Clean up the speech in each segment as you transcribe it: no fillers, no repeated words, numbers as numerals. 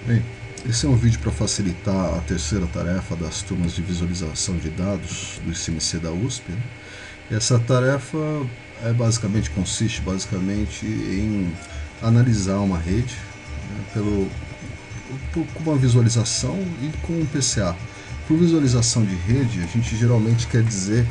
Bem, esse é um vídeo para facilitar a terceira tarefa das turmas de visualização de dados do ICMC da USP. Né? Essa tarefa consiste basicamente em analisar uma rede, né, com uma visualização e com um PCA. Por visualização de rede, a gente geralmente quer dizer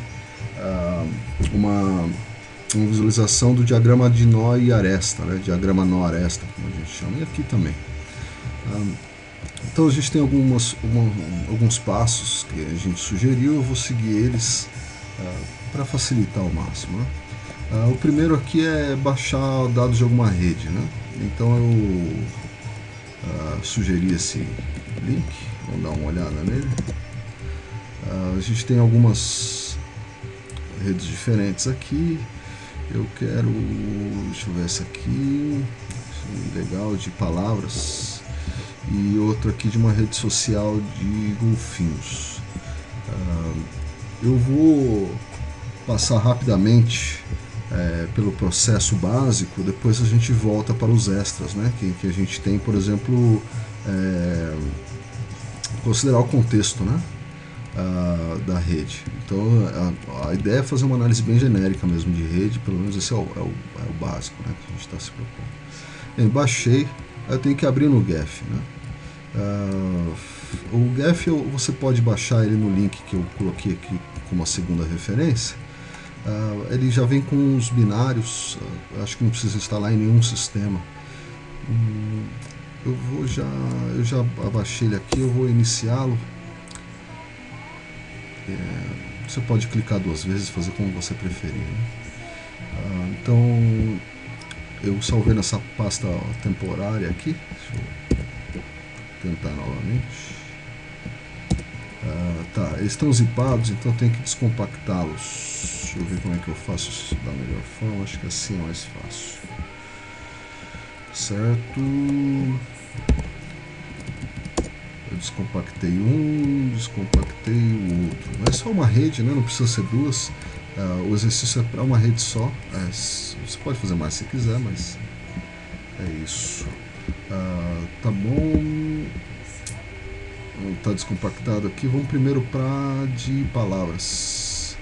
uma visualização do diagrama de nó e aresta, né? Diagrama nó-aresta, como a gente chama, e aqui também. Então a gente tem alguns passos que a gente sugeriu, eu vou seguir eles para facilitar ao máximo. Né? O primeiro aqui é baixar dados de alguma rede. Né? Então eu sugeri esse link, vamos dar uma olhada nele. A gente tem algumas redes diferentes aqui. Eu quero, deixa eu ver essa aqui, legal, de palavras, e outro aqui de uma rede social de golfinhos. Eu vou passar rapidamente pelo processo básico, depois a gente volta para os extras, né? Que a gente tem, por exemplo, considerar o contexto, né? Da rede. Então a ideia é fazer uma análise bem genérica mesmo de rede, pelo menos esse é o básico, né, que a gente está se propondo. Eu baixei, eu tenho que abrir no Geth. Né? O Geth você pode baixar ele no link que eu coloquei aqui como a segunda referência. Ele já vem com os binários, acho que não precisa instalar em nenhum sistema. Eu já abaixei ele aqui, eu vou iniciá-lo. Você pode clicar 2 vezes, fazer como você preferir. Né? Então eu salvei nessa pasta temporária aqui. Deixa eu tentar novamente. Tá, eles estão zipados, então tem que descompactá-los. Deixa eu ver como é que eu faço isso da melhor forma. Acho que assim é mais fácil. Certo. Eu descompactei um, descompactei o outro. É só uma rede, né? Não precisa ser duas. O exercício é para uma rede só. Você pode fazer mais se quiser, mas é isso. Tá bom. Tá descompactado aqui. Vamos primeiro para de palavras.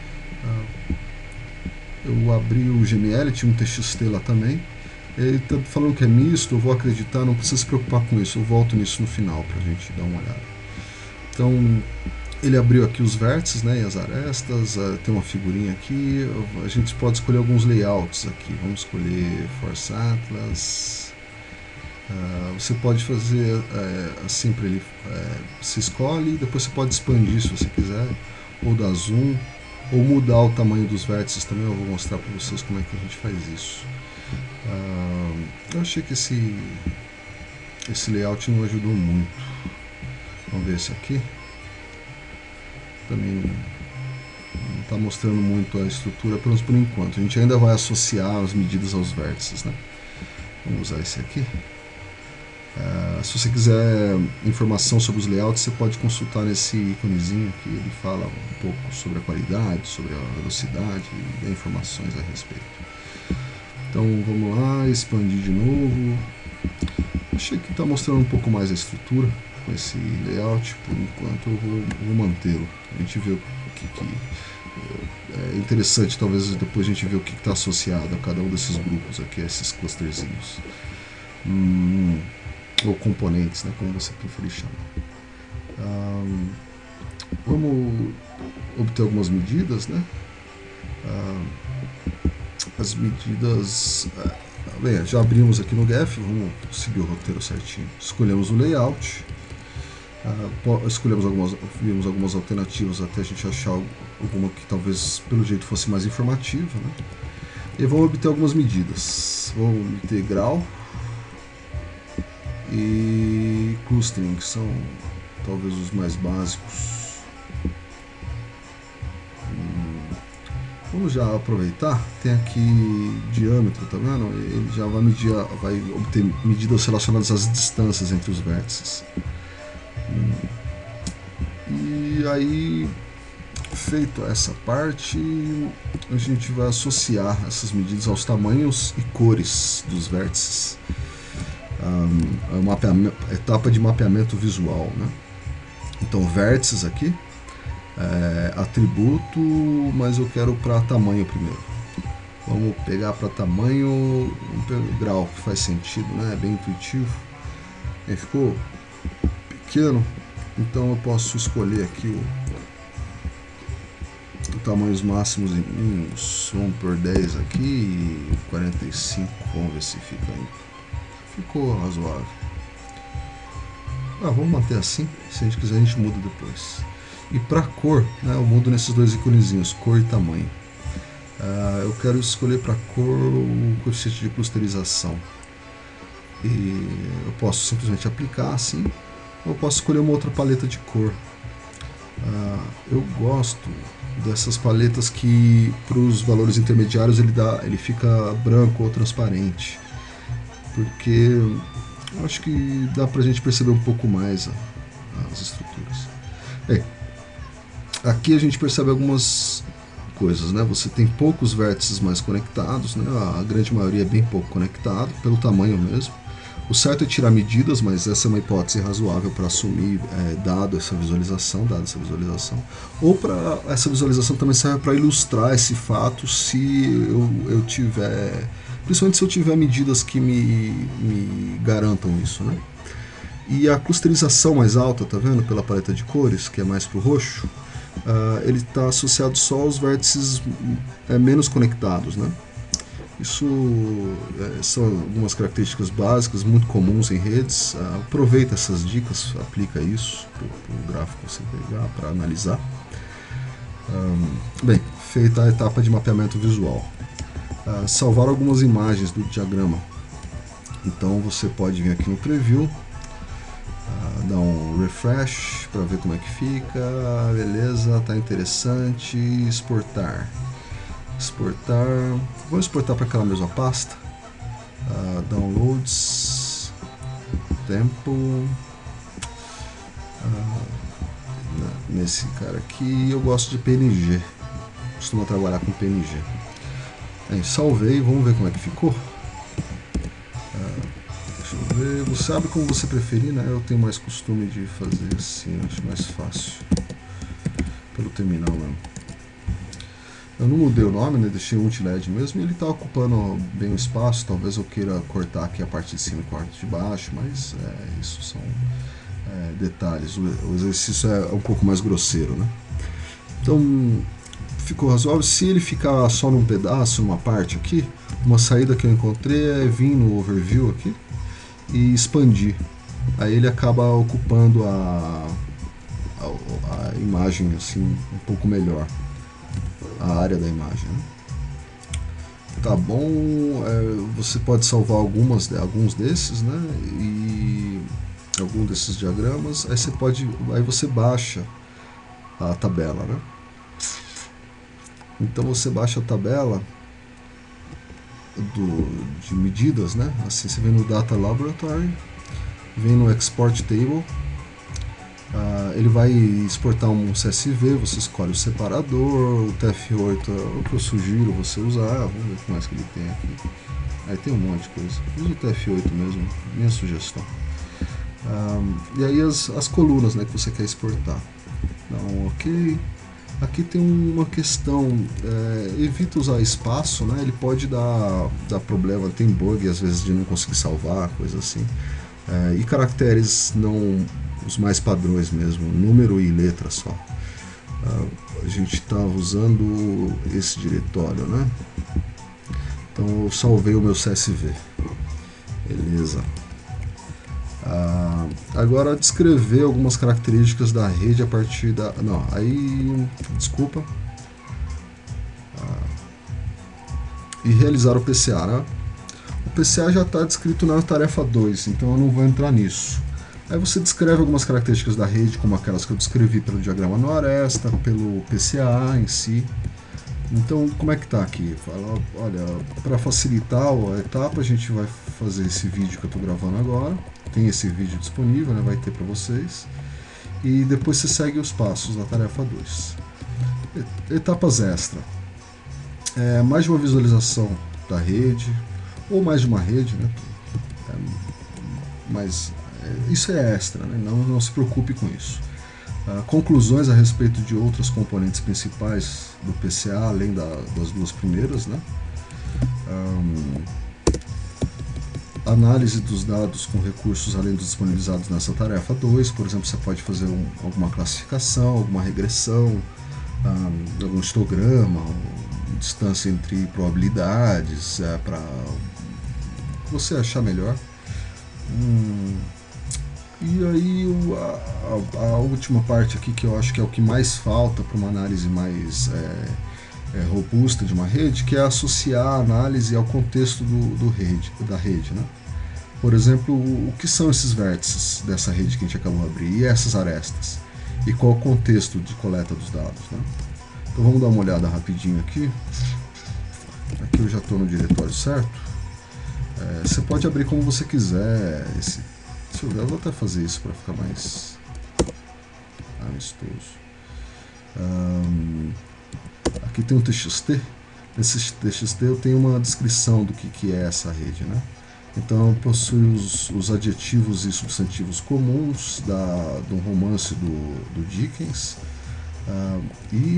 Eu abri o GML, tinha um TXT lá também. Ele está falando que é misto, eu vou acreditar, não precisa se preocupar com isso, eu volto nisso no final para a gente dar uma olhada. Então, ele abriu aqui os vértices, né, e as arestas, tem uma figurinha aqui, a gente pode escolher alguns layouts aqui, vamos escolher Force Atlas. Você pode fazer assim para ele, se escolhe, depois você pode expandir se você quiser, ou dar zoom, ou mudar o tamanho dos vértices também, eu vou mostrar para vocês como é que a gente faz isso. Eu achei que esse layout não ajudou muito. Vamos ver esse aqui. Também não está mostrando muito a estrutura, pelo menos por enquanto. A gente ainda vai associar as medidas aos vértices. Né? Vamos usar esse aqui. Se você quiser informação sobre os layouts, você pode consultar nesse íconezinho que ele fala um pouco sobre a qualidade, sobre a velocidade e dá informações a respeito. Então vamos lá, expandir de novo. Achei que está mostrando um pouco mais a estrutura com esse layout, por enquanto eu vou mantê-lo. A gente vê o que é interessante, talvez depois a gente vê o que está associado a cada um desses grupos aqui, a esses clusterzinhos. Ou componentes, né, como você preferir chamar. Vamos obter algumas medidas, né? As medidas, bem, já abrimos aqui no Geth, vamos seguir o roteiro certinho. Escolhemos o layout, vimos algumas alternativas até a gente achar alguma que talvez pelo jeito fosse mais informativa, né? E vamos obter algumas medidas. Vamos obter grau e clustering, que são talvez os mais básicos. Vamos já aproveitar, tem aqui diâmetro, tá vendo? Ele já vai obter medidas relacionadas às distâncias entre os vértices. E aí, feito essa parte, a gente vai associar essas medidas aos tamanhos e cores dos vértices. etapa de mapeamento visual, né? Então vértices aqui, atributo, mas eu quero para tamanho primeiro. Vamos pegar para tamanho, grau, que faz sentido, né? É bem intuitivo. Aí ficou pequeno, então eu posso escolher aqui tamanhos máximos em uns. Vamos por 10 aqui e 45, vamos ver se fica aí. Ficou razoável. Vamos manter assim, se a gente quiser a gente muda depois. E para cor, né, eu mudo nesses dois iconezinhos, cor e tamanho. Eu quero escolher para cor o coeficiente de clusterização. E eu posso simplesmente aplicar assim, ou eu posso escolher uma outra paleta de cor. Eu gosto dessas paletas que para os valores intermediários ele fica branco ou transparente, porque eu acho que dá pra gente perceber um pouco mais as estruturas. Aqui a gente percebe algumas coisas, né? Você tem poucos vértices mais conectados, né? A grande maioria é bem pouco conectado, pelo tamanho mesmo. O certo é tirar medidas, mas essa é uma hipótese razoável para assumir, dado essa visualização. Ou para essa visualização também serve para ilustrar esse fato se eu tiver, principalmente se eu tiver medidas que me garantam isso, né? E a clusterização mais alta, tá vendo? Pela paleta de cores, que é mais para o roxo, ele está associado só aos vértices menos conectados, né? Isso são algumas características básicas muito comuns em redes. Aproveita essas dicas, aplica isso para o gráfico você pegar para analisar. Bem, feita a etapa de mapeamento visual, salvar algumas imagens do diagrama. Então você pode vir aqui no preview, dar um refresh para ver como é que fica. Beleza, tá interessante. Exportar. Vamos exportar para aquela mesma pasta. Downloads, tempo. Nesse cara aqui eu gosto de PNG, costumo trabalhar com PNG. Salvei, vamos ver como é que ficou. Deixa eu ver, você abre como você preferir, né? Eu tenho mais costume de fazer assim, acho mais fácil, pelo terminal mesmo. Eu não mudei o nome, né? Deixei o Ultiled mesmo e ele está ocupando bem o espaço. Talvez eu queira cortar aqui a parte de cima e a parte de baixo, mas isso são detalhes. O exercício é um pouco mais grosseiro, né? Então ficou razoável. Se ele ficar só num pedaço, numa parte aqui, uma saída que eu encontrei é vir no overview aqui e expandir. Aí ele acaba ocupando a imagem assim um pouco melhor, a área da imagem, né? Tá bom, você pode salvar alguns desses, né? E algum desses diagramas. Aí você baixa a tabela, né? Então você baixa a tabela de medidas, né? Assim, você vem no Data Laboratory, vem no Export Table, ele vai exportar um CSV, você escolhe o separador, o TF8 é o que eu sugiro você usar. Vamos ver o que mais que ele tem aqui. Aí tem um monte de coisa, usa o TF8 mesmo, minha sugestão. E aí as colunas, né, que você quer exportar. Então, ok. Aqui tem uma questão, evita usar espaço, né? Ele pode dar problema, tem bug às vezes de não conseguir salvar, coisa assim. E caracteres não os mais padrões mesmo, número e letra só. A gente está usando esse diretório, né? Então eu salvei o meu CSV. Beleza. Agora descrever algumas características da rede a partir da... Não, aí... Desculpa. E realizar o PCA, né? O PCA já está descrito na tarefa 2, então eu não vou entrar nisso. Aí você descreve algumas características da rede, como aquelas que eu descrevi pelo diagrama no Aresta, pelo PCA em si. Então, como é que está aqui? Fala, olha, para facilitar a etapa, a gente vai fazer esse vídeo que eu estou gravando agora. Tem esse vídeo disponível, né? Vai ter para vocês. E depois você segue os passos da tarefa 2. Etapas extra. Mais de uma visualização da rede, ou mais de uma rede, né? mas isso é extra, né? Não se preocupe com isso. Conclusões a respeito de outros componentes principais do PCA, além das duas primeiras, né? Análise dos dados com recursos além dos disponibilizados nessa tarefa 2, por exemplo, você pode fazer alguma classificação, alguma regressão, algum histograma, distância entre probabilidades, para você achar melhor. E aí a última parte aqui, que eu acho que é o que mais falta para uma análise mais robusta de uma rede, que é associar a análise ao contexto da rede, né? Por exemplo, o que são esses vértices dessa rede que a gente acabou de abrir, e essas arestas, e qual o contexto de coleta dos dados, né? Então vamos dar uma olhada rapidinho aqui. Aqui eu já estou no diretório certo. Você pode abrir como você quiser. Deixa eu ver, eu vou até fazer isso para ficar mais amistoso. Aqui tem um TXT. Nesse TXT eu tenho uma descrição do que é essa rede, né? Então possui os adjetivos e substantivos comuns do romance do Dickens, e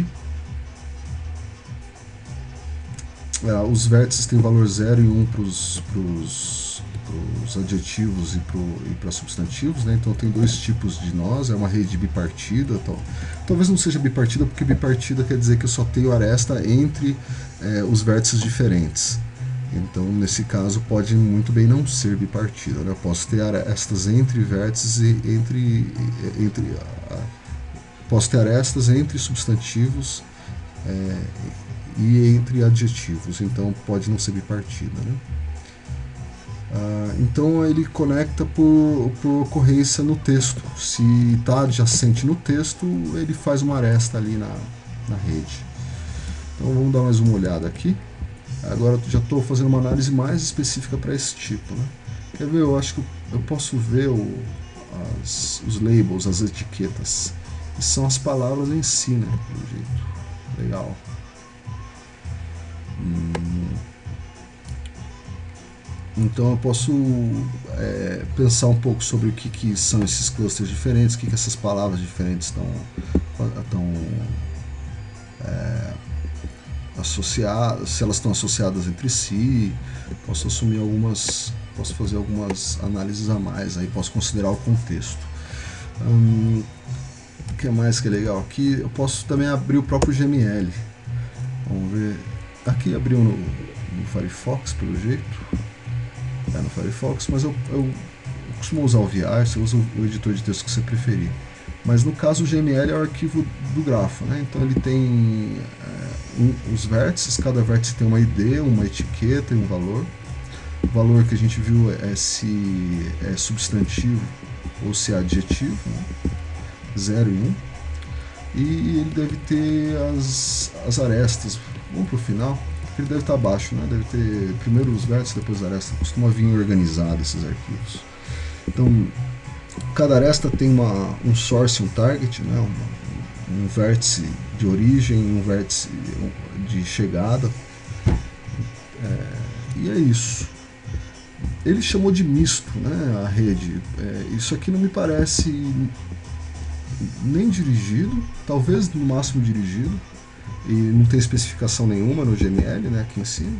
os vértices têm valor 0 e 1 para os adjetivos e para substantivos, né? Então tem dois tipos de nós, é uma rede bipartida. Talvez não seja bipartida, porque bipartida quer dizer que eu só tenho aresta entre os vértices diferentes. Então nesse caso pode muito bem não ser bipartida, né? Eu posso ter arestas entre vértices e posso ter arestas entre substantivos e entre adjetivos, então pode não ser bipartida, né? Então ele conecta por ocorrência no texto. Se está adjacente no texto, ele faz uma aresta ali na rede. Então vamos dar mais uma olhada aqui. Agora já estou fazendo uma análise mais específica para esse tipo, né? Quer ver? Eu acho que eu posso ver os labels, as etiquetas, que são as palavras em si, né? Pelo jeito. Legal. Então eu posso pensar um pouco sobre o que são esses clusters diferentes, o que essas palavras diferentes estão associadas, se elas estão associadas entre si. Posso fazer algumas análises a mais, aí posso considerar o contexto. O que mais que é legal aqui? Eu posso também abrir o próprio GML. Vamos ver. Aqui abriu no Firefox, pelo jeito. No Firefox, mas eu costumo usar o VR, você usa o editor de texto que você preferir. Mas no caso o GML é o arquivo do grafo, né? Então ele tem os vértices, cada vértice tem uma ID, uma etiqueta e um valor. O valor que a gente viu é se é substantivo ou se é adjetivo, né? 0 e 1. E ele deve ter as arestas. Vamos para o final. Ele deve estar abaixo, né? Deve ter primeiro os vértices, depois a aresta. Costuma vir organizado esses arquivos. Então, cada aresta tem um source e um target, né? Um vértice de origem, um vértice de chegada. E é isso. Ele chamou de misto, né? A rede. Isso aqui não me parece nem dirigido, talvez no máximo dirigido. E não tem especificação nenhuma no GML, né, aqui em cima.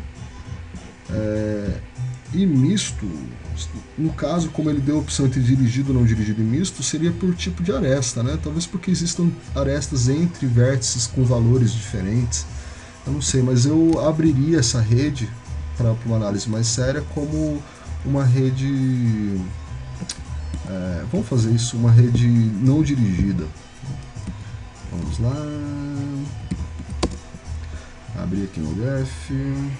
E misto, no caso, como ele deu a opção entre dirigido, não dirigido e misto, seria por tipo de aresta, né? Talvez porque existam arestas entre vértices com valores diferentes. Eu não sei, mas eu abriria essa rede para uma análise mais séria como uma rede... vamos fazer isso, uma rede não dirigida. Vamos lá... Abrir aqui no Graph.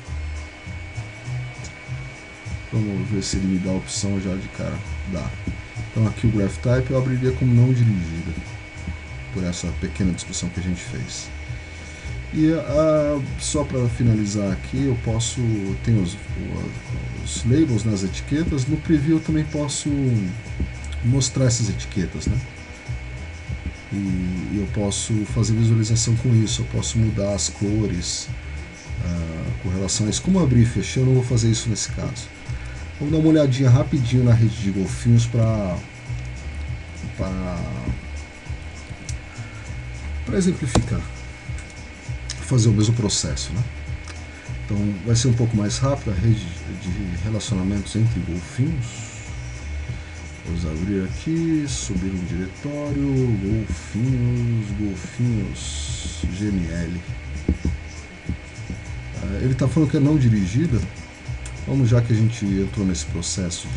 Vamos ver se ele me dá a opção já de cara. Dá. Então aqui o Graph Type eu abriria como não dirigida, por essa pequena discussão que a gente fez. E só para finalizar aqui, eu posso... Tem os labels nas etiquetas. No preview eu também posso mostrar essas etiquetas, né? E eu posso fazer visualização com isso, eu posso mudar as cores com relação a isso. Como abrir e fechar, eu não vou fazer isso nesse caso. Vamos dar uma olhadinha rapidinho na rede de golfinhos para exemplificar, fazer o mesmo processo, né? Então vai ser um pouco mais rápido a rede de relacionamentos entre golfinhos. Vamos abrir aqui, subir um diretório, golfinhos GML. Ele está falando que é não dirigida. Vamos, já que a gente entrou nesse processo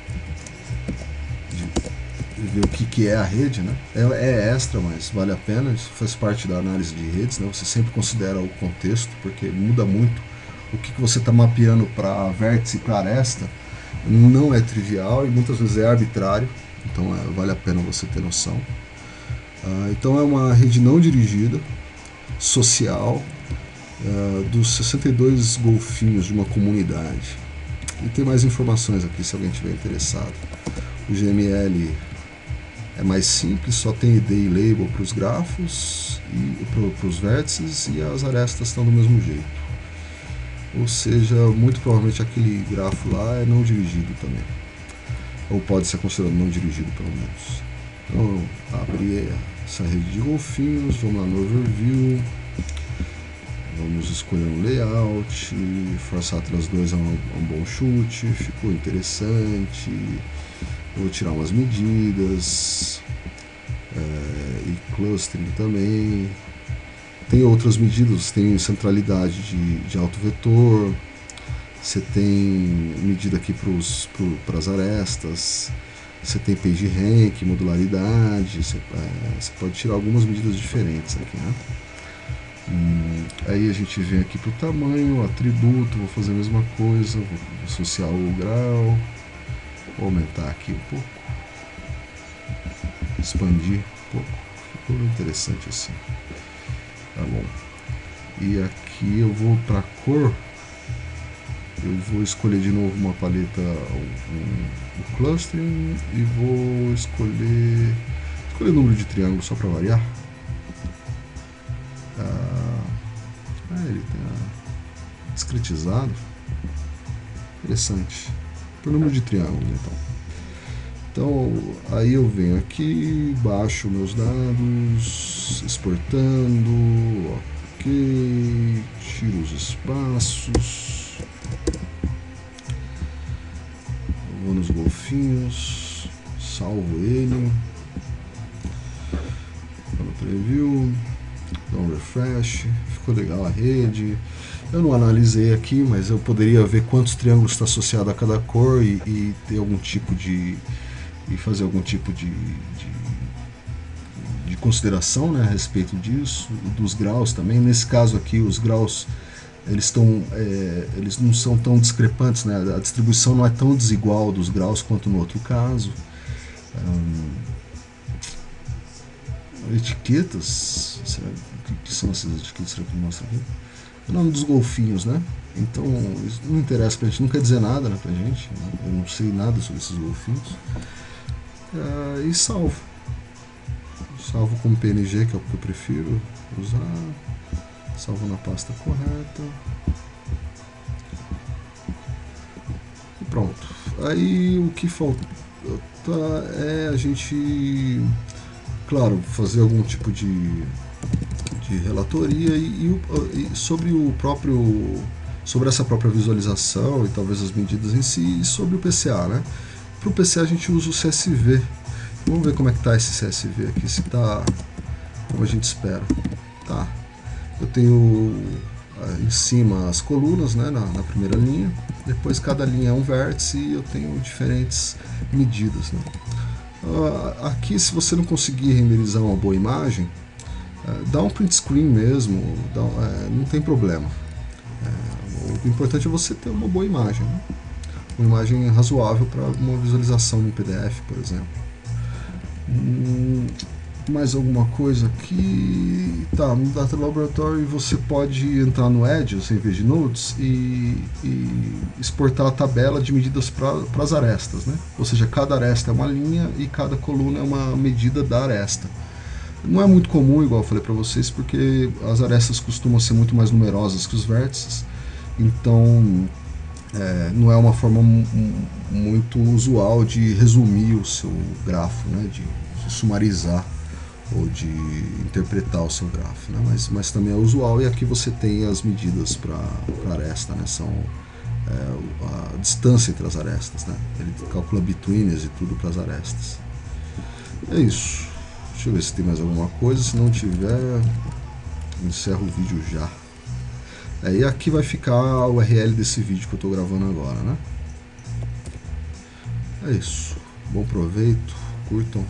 de ver o que é a rede, né? É extra, mas vale a pena, isso faz parte da análise de redes, né? Você sempre considera o contexto, porque muda muito o que você está mapeando para vértice e para aresta, não é trivial e muitas vezes é arbitrário, então vale a pena você ter noção. Então é uma rede não dirigida, social, dos 62 golfinhos de uma comunidade. E tem mais informações aqui se alguém tiver interessado. O GML é mais simples, só tem ID e label para os grafos e para os vértices, e as arestas estão do mesmo jeito. Ou seja, muito provavelmente aquele grafo lá é não dirigido também, ou pode ser considerado não dirigido pelo menos. Então abrir essa rede de golfinhos, vamos lá no overview, vamos escolher um layout, Force Atlas 2 é um bom chute, ficou interessante. Eu vou tirar umas medidas, e clustering também. Tem outras medidas, tem centralidade de autovetor, você tem medida aqui para as arestas, você tem page rank, modularidade, você pode tirar algumas medidas diferentes aqui, né? Aí a gente vem aqui para o tamanho, atributo, vou fazer a mesma coisa, vou associar o grau, vou aumentar aqui um pouco, expandir um pouco, ficou interessante assim. Tá bom. E aqui eu vou para cor, eu vou escolher de novo uma paleta, um clustering, e vou escolher o número de triângulos só para variar. Ele tá discretizado, interessante, por número de triângulos então aí eu venho aqui, baixo meus dados, exportando, ok, tiro os espaços, vou nos golfinhos, salvo ele, vou no preview, dá um refresh, ficou legal a rede. Eu não analisei aqui, mas eu poderia ver quantos triângulos está associado a cada cor e ter algum tipo de e fazer algum tipo de consideração, né, a respeito disso, dos graus também. Nesse caso aqui, os graus eles não são tão discrepantes, né, a distribuição não é tão desigual dos graus quanto no outro caso. Etiquetas, o que são essas etiquetas? Será que mostra aqui? O nome dos golfinhos, né? Então isso não interessa pra gente, não quer dizer nada, né, pra gente, né? Eu não sei nada sobre esses golfinhos. E salvo como PNG, que é o que eu prefiro usar, salvo na pasta correta e pronto. Aí o que falta é a gente, claro, fazer algum tipo de relatoria e sobre essa própria visualização e talvez as medidas em si, e sobre o PCA, né? Para o PCA a gente usa o CSV. Vamos ver como é que está esse CSV aqui, se está como a gente espera. Tá. Eu tenho em cima as colunas, né, na primeira linha, depois cada linha é um vértice e eu tenho diferentes medidas, né? Aqui, se você não conseguir renderizar uma boa imagem, dá um print screen mesmo, não tem problema. O importante é você ter uma boa imagem, né? Uma imagem razoável para uma visualização no PDF, por exemplo. Mais alguma coisa aqui? Tá, no Data Laboratory você pode entrar no Edges em vez de Nodes e exportar a tabela de medidas para as arestas, né? Ou seja, cada aresta é uma linha e cada coluna é uma medida da aresta. Não é muito comum, igual eu falei para vocês, porque as arestas costumam ser muito mais numerosas que os vértices. Então não é uma forma muito usual de resumir o seu grafo, né, de sumarizar ou de interpretar o seu grafo, né, mas também é usual, e aqui você tem as medidas para aresta, né, são a distância entre as arestas, né, ele calcula betweenness e tudo para as arestas. É isso. Deixa eu ver se tem mais alguma coisa, se não tiver, encerro o vídeo já. E aqui vai ficar a URL desse vídeo que eu estou gravando agora, né? É isso. Bom proveito, curtam,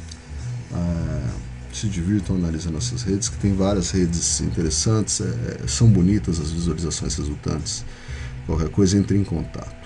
se divirtam analisando essas redes, que tem várias redes interessantes, são bonitas as visualizações resultantes. Qualquer coisa, entre em contato.